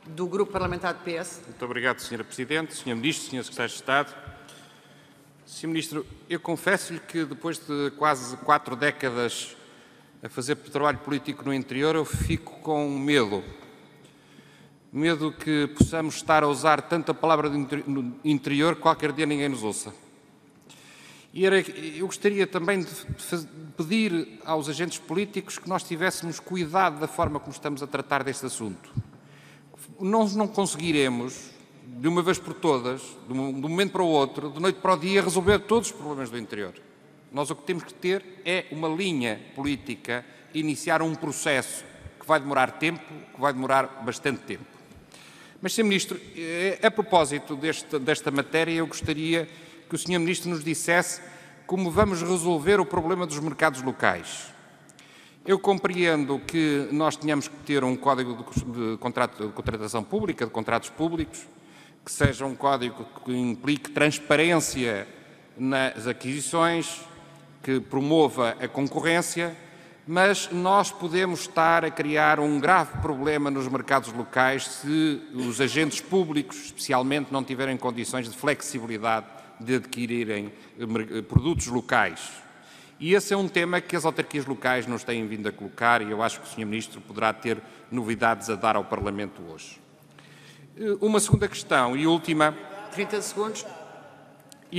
do Grupo Parlamentar do PS. Muito obrigado, Sra. Presidente, Sr. Ministro, Sr. Secretário de Estado. Sr. Ministro, eu confesso-lhe que depois de quase 4 décadas a fazer trabalho político no interior, eu fico com medo. Medo que possamos estar a usar tanta palavra no interior que qualquer dia ninguém nos ouça. E eu gostaria também de pedir aos agentes políticos que nós tivéssemos cuidado da forma como estamos a tratar deste assunto. Nós não conseguiremos, de uma vez por todas, de um momento para o outro, de noite para o dia, resolver todos os problemas do interior. Nós o que temos que ter é uma linha política, iniciar um processo que vai demorar tempo, que vai demorar bastante tempo. Mas, Sr. Ministro, a propósito desta matéria, eu gostaria que o Sr. Ministro nos dissesse como vamos resolver o problema dos mercados locais. Eu compreendo que nós tenhamos que ter um código de contratação pública, de contratos públicos, que seja um código que implique transparência nas aquisições, que promova a concorrência, mas nós podemos estar a criar um grave problema nos mercados locais se os agentes públicos, especialmente, não tiverem condições de flexibilidade de adquirirem produtos locais. E esse é um tema que as autarquias locais nos têm vindo a colocar e eu acho que o Sr. Ministro poderá ter novidades a dar ao Parlamento hoje. Uma segunda questão e última... 30 segundos. E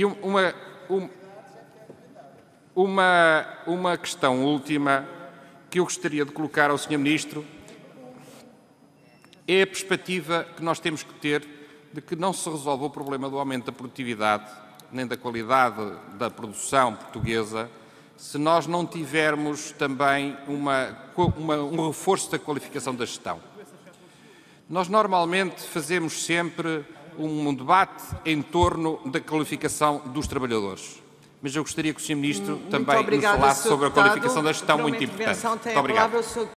uma questão última que eu gostaria de colocar ao Sr. Ministro é a perspectiva que nós temos que ter de que não se resolve o problema do aumento da produtividade nem da qualidade da produção portuguesa se nós não tivermos também um reforço da qualificação da gestão. Nós normalmente fazemos sempre um debate em torno da qualificação dos trabalhadores. Mas eu gostaria que o Sr. Ministro também nos falasse sobre a qualificação da gestão, muito importante. Muito obrigado.